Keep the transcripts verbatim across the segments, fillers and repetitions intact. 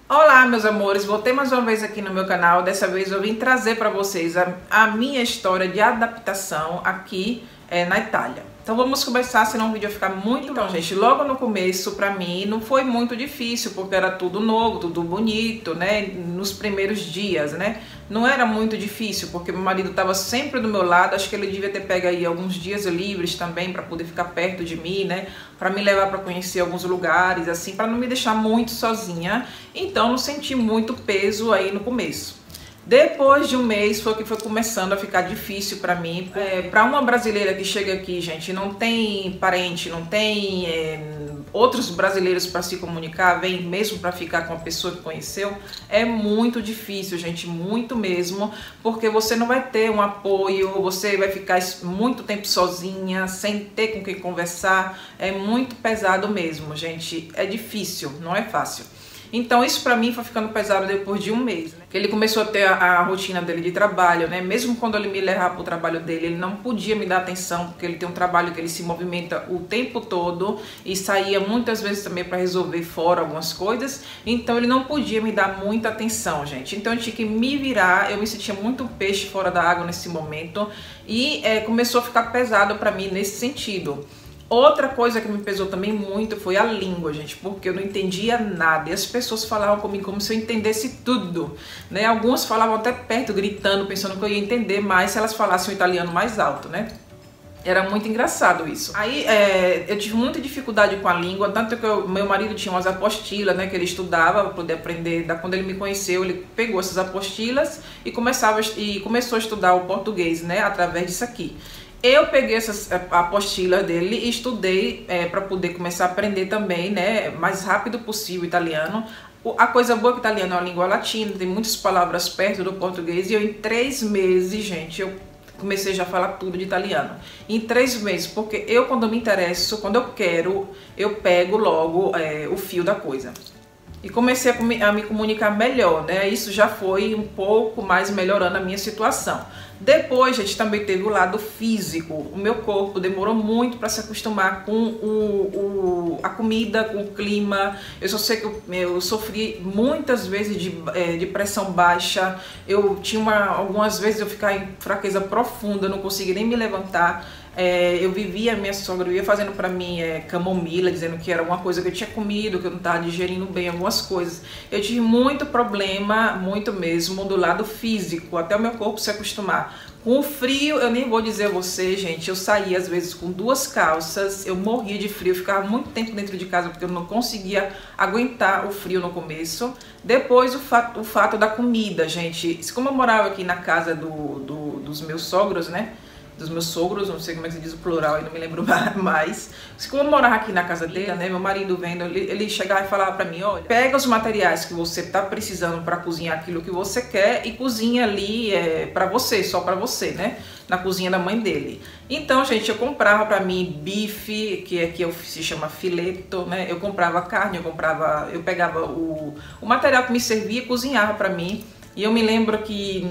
Olá, meus amores, voltei mais uma vez aqui no meu canal. Dessa vez eu vim trazer para vocês a, a minha história de adaptação aqui é, na Itália. Então vamos começar, senão o vídeo vai ficar muito longo. Gente, logo no começo pra mim não foi muito difícil, porque era tudo novo, tudo bonito, né? Nos primeiros dias, né? Não era muito difícil, porque meu marido estava sempre do meu lado. Acho que ele devia ter pego aí alguns dias livres também para poder ficar perto de mim, né? Para me levar para conhecer alguns lugares, assim, para não me deixar muito sozinha. Então não senti muito peso aí no começo. Depois de um mês foi que foi começando a ficar difícil para mim. É, para uma brasileira que chega aqui, gente, não tem parente, não tem é, outros brasileiros para se comunicar, vem mesmo para ficar com a pessoa que conheceu, é muito difícil, gente, muito mesmo, porque você não vai ter um apoio, você vai ficar muito tempo sozinha, sem ter com quem conversar, é muito pesado mesmo, gente, é difícil, não é fácil. Então isso pra mim foi ficando pesado depois de um mês, né? Que ele começou a ter a, a rotina dele de trabalho, né? Mesmo quando ele me levava pro trabalho dele, ele não podia me dar atenção, porque ele tem um trabalho que ele se movimenta o tempo todo e saía muitas vezes também para resolver fora algumas coisas. Então ele não podia me dar muita atenção, gente. Então eu tinha que me virar, eu me sentia muito peixe fora da água nesse momento e é, começou a ficar pesado pra mim nesse sentido. Outra coisa que me pesou também muito foi a língua, gente, porque eu não entendia nada e as pessoas falavam comigo como se eu entendesse tudo, né? Algumas falavam até perto, gritando, pensando que eu ia entender mais se elas falassem o italiano mais alto, né? Era muito engraçado isso. Aí é, eu tive muita dificuldade com a língua, tanto que o meu marido tinha umas apostilas, né, que ele estudava para poder aprender. Da, quando ele me conheceu, ele pegou essas apostilas e, começava, e começou a estudar o português, né, através disso aqui. Eu peguei essas apostilas dele e estudei é, para poder começar a aprender também, né, mais rápido possível o italiano. A coisa boa é que o italiano é uma língua latina, tem muitas palavras perto do português, e eu em três meses, gente, eu comecei já a falar tudo de italiano. Em três meses, porque eu, quando eu me interesso, quando eu quero, eu pego logo é, o fio da coisa. E comecei a me comunicar melhor, né? Isso já foi um pouco mais melhorando a minha situação. Depois, gente, também teve o lado físico. O meu corpo demorou muito para se acostumar com o, o, a comida, com o clima. Eu só sei que eu, eu sofri muitas vezes de, é, de pressão baixa. Eu tinha uma, algumas vezes eu ficava em fraqueza profunda, não conseguia nem me levantar. É, eu vivia, minha sogra ia fazendo pra mim é, camomila, dizendo que era uma coisa que eu tinha comido, que eu não estava digerindo bem algumas coisas. Eu tive muito problema, muito mesmo, do lado físico, até o meu corpo se acostumar. Com o frio, eu nem vou dizer a você, gente, eu saía às vezes com duas calças, eu morria de frio, eu ficava muito tempo dentro de casa porque eu não conseguia aguentar o frio no começo. Depois o fato, o fato da comida, gente, como eu morava aqui na casa do, do, dos meus sogros, né? dos meus sogros, não sei como é que se diz o plural, eu não me lembro mais. Como eu morava aqui na casa dele, né, meu marido vendo, ele, ele chegava e falava pra mim, olha, pega os materiais que você tá precisando para cozinhar aquilo que você quer e cozinha ali é, para você, só para você, né, na cozinha da mãe dele. Então, gente, eu comprava pra mim bife, que aqui é, se chama fileto, né, eu comprava carne, eu comprava, eu pegava o, o material que me servia e cozinhava pra mim. E eu me lembro que...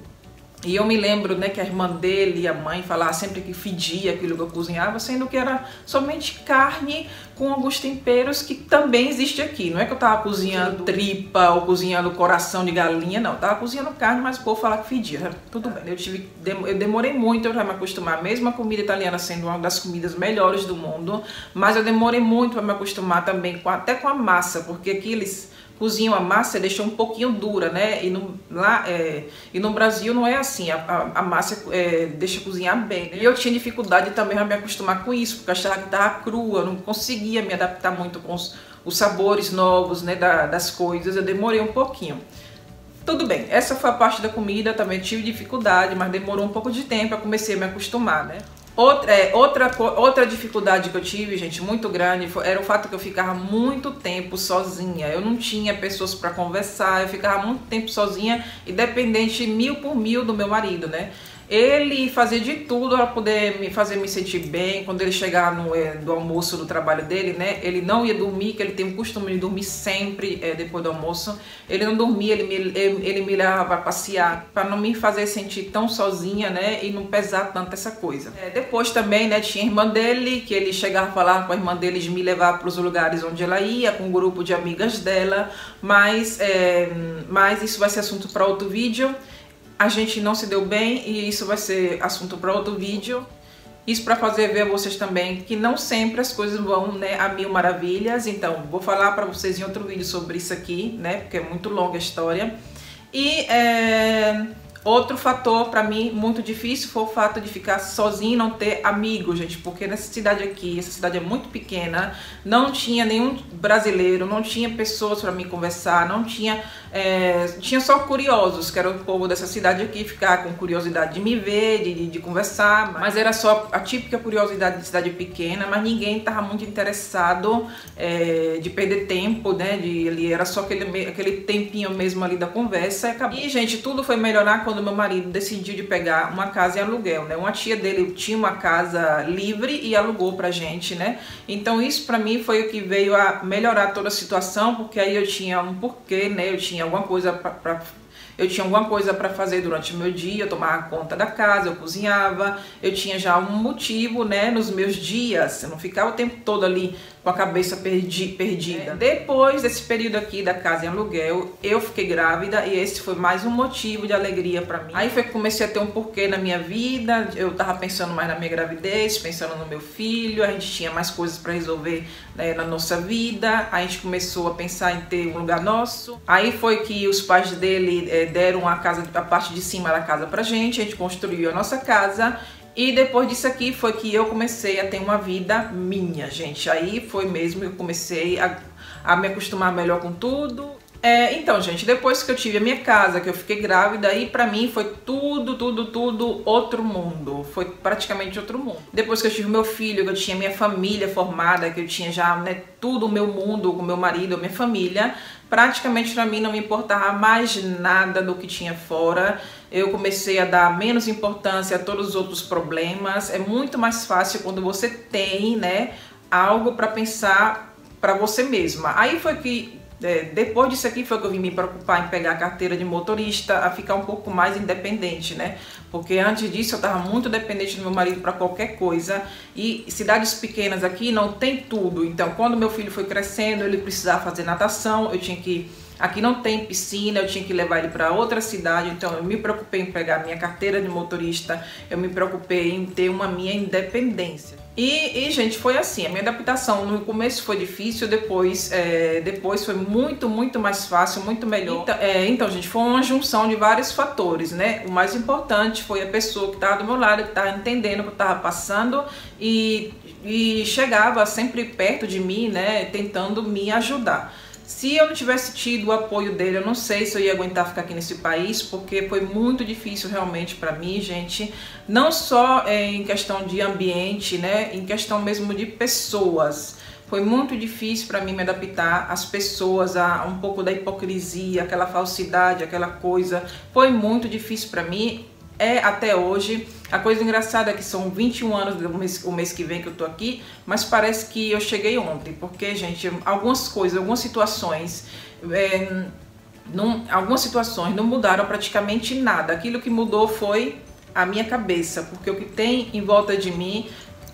E eu me lembro, né, que a irmã dele e a mãe falavam sempre que fedia aquilo que eu cozinhava, sendo que era somente carne com alguns temperos que também existe aqui. Não é que eu tava cozinhando tripa ou cozinhando coração de galinha, não. Eu tava cozinhando carne, mas o povo falava que fedia. Tudo bem. Eu, tive, eu demorei muito para me acostumar, mesmo a comida italiana sendo uma das comidas melhores do mundo, mas eu demorei muito para me acostumar também, com, até com a massa, porque aqui eles cozinham a massa e deixam um pouquinho dura, né? E no, lá, é, e no Brasil não é assim, a, a, a massa é, deixa cozinhar bem, né? E eu tinha dificuldade também a me acostumar com isso, porque eu achava que estava crua, eu não conseguia me adaptar muito com os, os sabores novos, né, da, das coisas, eu demorei um pouquinho. Tudo bem, essa foi a parte da comida, também tive dificuldade, mas demorou um pouco de tempo, eu comecei a me acostumar, né? Outra, é, outra, outra dificuldade que eu tive, gente, muito grande, foi, era o fato que eu ficava muito tempo sozinha. Eu não tinha pessoas para conversar, eu ficava muito tempo sozinha e dependente mil por mil do meu marido, né? Ele fazia de tudo para poder me fazer me sentir bem. Quando ele chegava no, é, do almoço do trabalho dele, né, ele não ia dormir, que ele tem o costume de dormir sempre é, depois do almoço. Ele não dormia, ele me, ele, ele me levava para passear, para não me fazer sentir tão sozinha, né, e não pesar tanto essa coisa. É, depois também, né, tinha a irmã dele, que ele chegava a falar com a irmã dele de me levar para os lugares onde ela ia, com um grupo de amigas dela, mas, é, mas isso vai ser assunto para outro vídeo. A gente não se deu bem e isso vai ser assunto para outro vídeo. Isso para fazer ver a vocês também que não sempre as coisas vão, né, a mil maravilhas. Então, vou falar para vocês em outro vídeo sobre isso aqui, né, porque é muito longa a história. E é, outro fator para mim muito difícil foi o fato de ficar sozinho e não ter amigos, gente, porque nessa cidade aqui, essa cidade é muito pequena, não tinha nenhum brasileiro, não tinha pessoas para me conversar, não tinha, é, tinha só curiosos, que era o povo dessa cidade aqui, ficar com curiosidade de me ver, de, de, de conversar, mas era só a típica curiosidade de cidade pequena, mas ninguém estava muito interessado é, de perder tempo, né, de, ali, era só aquele, aquele tempinho mesmo ali da conversa e acabou. E, gente, tudo foi melhorar quando meu marido decidiu de pegar uma casa em aluguel, né? Uma tia dele tinha uma casa livre e alugou pra gente, né? Então isso pra mim foi o que veio a melhorar toda a situação, porque aí eu tinha um porquê, né? Eu tinha alguma coisa pra, pra Eu tinha alguma coisa para fazer durante o meu dia, eu tomava conta da casa, eu cozinhava, eu tinha já um motivo, né, nos meus dias, eu não ficava o tempo todo ali com a cabeça perdi, perdida. É. Depois desse período aqui da casa em aluguel, eu fiquei grávida e esse foi mais um motivo de alegria para mim. Aí foi que comecei a ter um porquê na minha vida, eu tava pensando mais na minha gravidez, pensando no meu filho, a gente tinha mais coisas para resolver, né, na nossa vida, a gente começou a pensar em ter um lugar nosso. Aí foi que os pais dele é, deram a casa, a parte de cima da casa pra gente, a gente construiu a nossa casa. E depois disso aqui foi que eu comecei a ter uma vida minha, gente. Aí foi mesmo que eu comecei a, a me acostumar melhor com tudo. É, então, gente, depois que eu tive a minha casa, que eu fiquei grávida, aí pra mim foi tudo, tudo, tudo outro mundo. Foi praticamente outro mundo. Depois que eu tive meu filho, que eu tinha minha família formada, que eu tinha já, né, tudo o meu mundo com meu marido, minha família, praticamente pra mim não me importava mais nada do que tinha fora. Eu comecei a dar menos importância a todos os outros problemas. É muito mais fácil quando você tem, né, algo pra pensar pra você mesma. Aí foi que É, depois disso aqui foi que eu vim me preocupar em pegar a carteira de motorista, a ficar um pouco mais independente, né? Porque antes disso eu estava muito dependente do meu marido para qualquer coisa. E cidades pequenas aqui não tem tudo. Então, quando meu filho foi crescendo, ele precisava fazer natação, eu tinha que... Aqui não tem piscina, eu tinha que levar ele para outra cidade, então eu me preocupei em pegar minha carteira de motorista, eu me preocupei em ter uma minha independência. E, e gente, foi assim, a minha adaptação no começo foi difícil, depois, é, depois foi muito, muito mais fácil, muito melhor. Então, é, então, gente, foi uma junção de vários fatores, né? O mais importante foi a pessoa que estava do meu lado, que estava entendendo o que eu estava passando e, e chegava sempre perto de mim, né? Tentando me ajudar. Se eu não tivesse tido o apoio dele, eu não sei se eu ia aguentar ficar aqui nesse país, porque foi muito difícil realmente para mim, gente. Não só é, em questão de ambiente, né? Em questão mesmo de pessoas. Foi muito difícil para mim me adaptar às pessoas, a um pouco da hipocrisia, aquela falsidade, aquela coisa. Foi muito difícil para mim. É até hoje. A coisa engraçada é que são vinte e um anos do mês, o mês que vem que eu tô aqui, mas parece que eu cheguei ontem, porque, gente, algumas coisas, algumas situações, é, não, algumas situações não mudaram praticamente nada. Aquilo que mudou foi a minha cabeça, porque o que tem em volta de mim,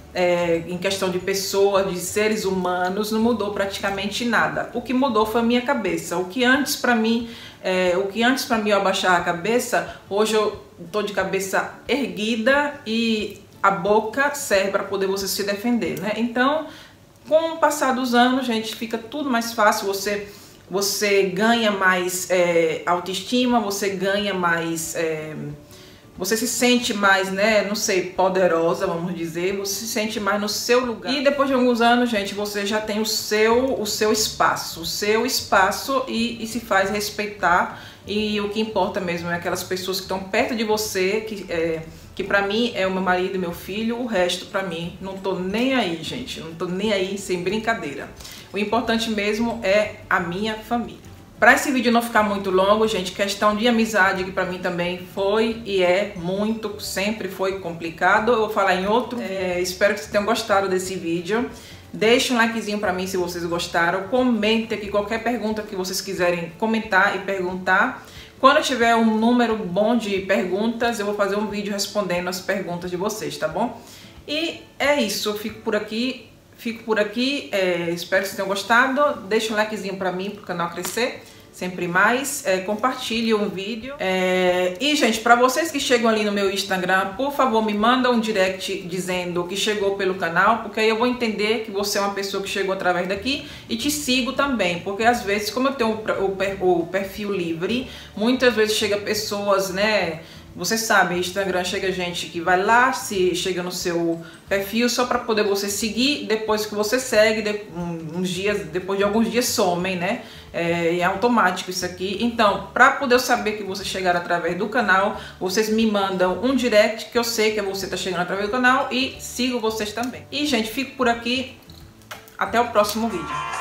é, em questão de pessoas, de seres humanos, não mudou praticamente nada. O que mudou foi a minha cabeça. O que antes para mim, é, o que antes para mim eu abaixar a cabeça, hoje eu tô de cabeça erguida e a boca serve para poder você se defender, né? Então, com o passar dos anos, gente, fica tudo mais fácil. Você, você ganha mais é, autoestima, você ganha mais... É, você se sente mais, né, não sei, poderosa, vamos dizer, você se sente mais no seu lugar. E depois de alguns anos, gente, você já tem o seu, o seu espaço, o seu espaço e, e se faz respeitar. E o que importa mesmo é aquelas pessoas que estão perto de você, que, é, que pra mim é o meu marido e meu filho, o resto pra mim, não tô nem aí, gente, não tô nem aí, sem brincadeira. O importante mesmo é a minha família. Para esse vídeo não ficar muito longo, gente, questão de amizade que para mim também foi e é muito, sempre foi complicado. Eu vou falar em outro. É, espero que vocês tenham gostado desse vídeo. Deixe um likezinho para mim se vocês gostaram. Comente aqui qualquer pergunta que vocês quiserem comentar e perguntar. Quando eu tiver um número bom de perguntas, eu vou fazer um vídeo respondendo as perguntas de vocês, tá bom? E é isso, eu fico por aqui. Fico por aqui, é, espero que vocês tenham gostado. Deixa um likezinho pra mim, pro canal crescer sempre mais. É, compartilhe o vídeo. É, e, gente, pra vocês que chegam ali no meu Instagram, por favor, me manda um direct dizendo que chegou pelo canal, porque aí eu vou entender que você é uma pessoa que chegou através daqui e te sigo também. Porque às vezes, como eu tenho o, o perfil livre, muitas vezes chega pessoas, né... Você sabe, Instagram chega gente que vai lá, se chega no seu perfil só para poder você seguir, depois que você segue, de, uns dias, depois de alguns dias somem, né? É, é automático isso aqui. Então, para poder eu saber que você chegaram através do canal, vocês me mandam um direct que eu sei que você tá chegando através do canal e sigo vocês também. E, gente, fico por aqui. Até o próximo vídeo.